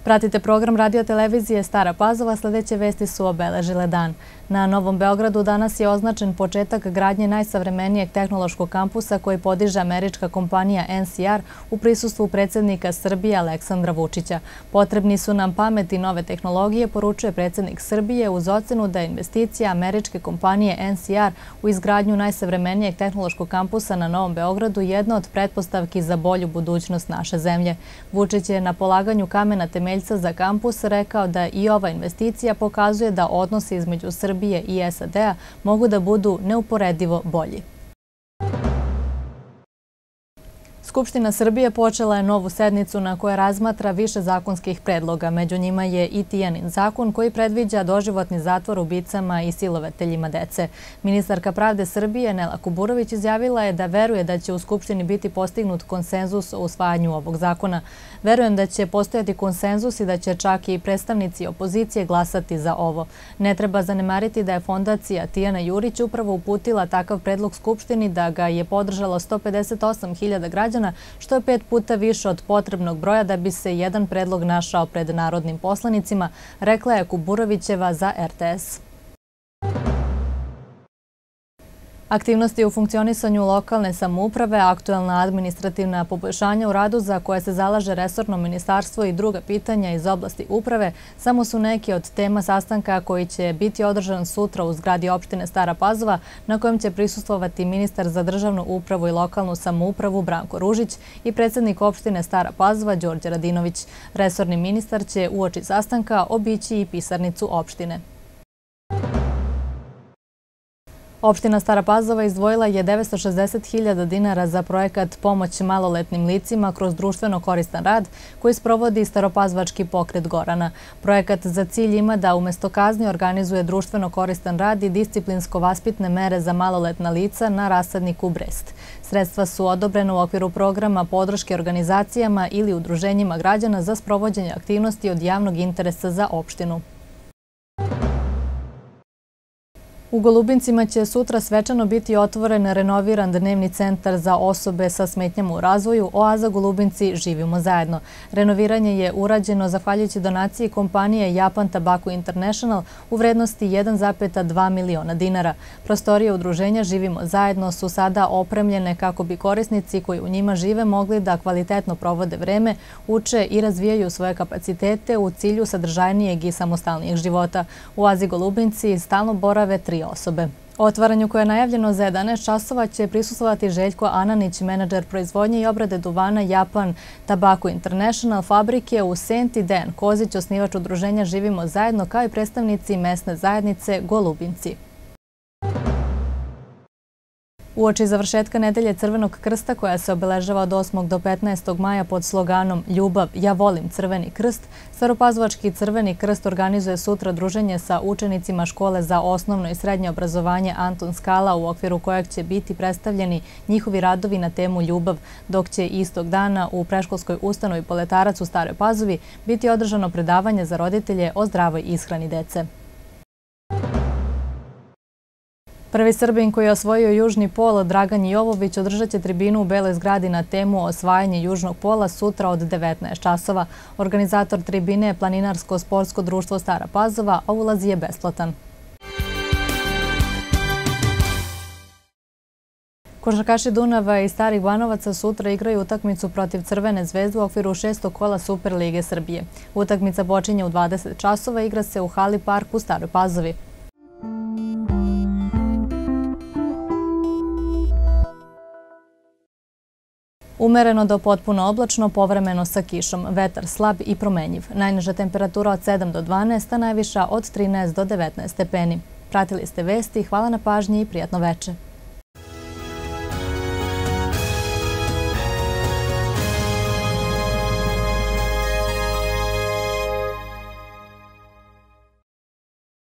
Pratite program radio televizije Stara Pazova, sljedeće vesti su obeležile dan. Na Novom Beogradu danas je označen početak gradnje najsavremenijeg tehnološkog kampusa koji podiže američka kompanija NCR u prisustvu predsjednika Srbije Aleksandra Vučića. Potrebni su nam pamet i nove tehnologije, poručuje predsjednik Srbije uz ocenu da je investicija američke kompanije NCR u izgradnju najsavremenijeg tehnološkog kampusa na Novom Beogradu jedna od pretpostavki za bolju budućnost naše zemlje. Vučić je na polaganju kamena temeljca za kampus rekao da i ova investicija pokazuje da odnosi između Srbije i SAD-a mogu da budu neuporedivo bolji. Skupština Srbije počela je novu sednicu na kojoj razmatra više zakonskih predloga. Među njima je i Tijanin zakon koji predviđa doživotni zatvor ubicama i silovateljima dece. Ministarka pravde Srbije Nela Kuburović izjavila je da veruje da će u Skupštini biti postignut konsenzus o usvajanju ovog zakona. Verujem da će postojati konsenzus i da će čak i predstavnici opozicije glasati za ovo. Ne treba zanemariti da je fondacija Tijana Jurić upravo uputila takav predlog Skupštini, da ga je podržalo 158.000 građana, što je 5 puta više od potrebnog broja da bi se jedan predlog našao pred narodnim poslanicima, rekla je Kuburovićeva za RTS. Aktivnosti u funkcionisanju lokalne samouprave, aktuelna administrativna poboljšanja u radu za koje se zalaže resorno ministarstvo i druga pitanja iz oblasti uprave samo su neki od tema sastanka koji će biti održan sutra u zgradi opštine Stara Pazova, na kojem će prisustvovati ministar za državnu upravu i lokalnu samoupravu Branko Ružić i predsjednik opštine Stara Pazova Đorđe Radinović. Resorni ministar će uoči sastanka obići i pisarnicu opštine. Opština Stara Pazova izdvojila je 960.000 dinara za projekat Pomoć maloletnim licima kroz društveno koristan rad koji sprovodi Staropazvački pokret Gorana. Projekat za cilj ima da umjesto kazni organizuje društveno koristan rad i disciplinsko-vaspitne mere za maloletna lica na rasadniku Brest. Sredstva su odobrena u okviru programa podrške organizacijama ili udruženjima građana za sprovođenje aktivnosti od javnog interesa za opštinu. U Golubincima će sutra svečano biti otvoren renoviran dnevni centar za osobe sa smetnjama u razvoju Oaza Golubinci Živimo zajedno. Renoviranje je urađeno zahvaljujući donaciji kompanije Japan Tobacco International u vrednosti 1,2 miliona dinara. Prostorije udruženja Živimo zajedno su sada opremljene kako bi korisnici koji u njima žive mogli da kvalitetno provode vreme, uče i razvijaju svoje kapacitete u cilju sadržajnijeg i samostalnijeg života. U Oazi Golubinci stalno borave 3 osobe. O otvaranju koje je najavljeno za 11 časova će prisustvovati Željko Ananić, menadžer proizvodnje i obrade duvana Japan Tobacco International fabrike u Senti, Dejan Kozić, osnivač udruženja Živimo zajedno, kao i predstavnici mesne zajednice Golubinci. Uoči završetka nedelje Crvenog krsta koja se obeležava od 8. do 15. maja pod sloganom Ljubav, ja volim Crveni krst, Staropazvački Crveni krst organizuje sutra druženje sa učenicima škole za osnovno i srednje obrazovanje Anton Skala, u okviru kojeg će biti predstavljeni njihovi radovi na temu ljubav, dok će istog dana u predškolskoj ustanovi Poletarac u Staroj Pazovi biti održano predavanje za roditelje o zdravoj ishrani dece. Prvi Srbin koji je osvojio južni pol, Dragan Jovović, održat će tribinu u Beloj zgradi na temu osvajanje južnog pola sutra od 19 časova. Organizator tribine je Planinarsko-sportsko društvo Stara Pazova, a ulaz je besplatan. Košarkaši Dunava i Starih Banovaca sutra igraju utakmicu protiv Crvene zvezde u okviru 6. kola Superlige Srbije. Utakmica počinje u 20 časova i igra se u hali Park u Staroj Pazovi. Umereno do potpuno oblačno, povremeno sa kišom, vetar slab i promenjiv. Najniža temperatura od 7 do 12, a najviša od 13 do 19 stepeni. Pratili ste vesti, hvala na pažnji i prijatno veče.